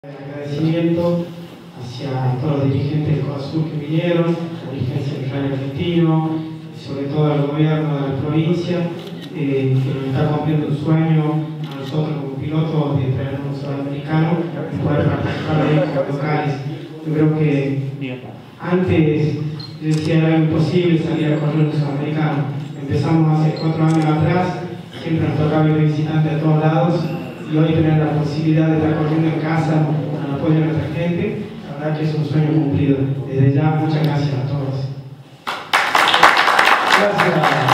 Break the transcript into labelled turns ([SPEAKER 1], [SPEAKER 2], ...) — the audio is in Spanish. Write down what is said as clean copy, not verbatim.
[SPEAKER 1] Agradecimiento hacia todos los dirigentes del COASUR que vinieron, la dirigencia del Rally Argentino y sobre todo al gobierno de la provincia que nos está cumpliendo un sueño a nosotros como pilotos de traer un sudamericano y poder participar de equipos locales. Yo creo que antes yo decía era imposible salir a correr un sudamericano. Empezamos hace 4 años atrás, siempre nos tocaba ir visitante a todos lados. Y hoy tener la posibilidad de estar corriendo en casa con el apoyo de nuestra gente, la verdad que es un sueño cumplido. Desde ya, muchas gracias a todos.
[SPEAKER 2] Gracias.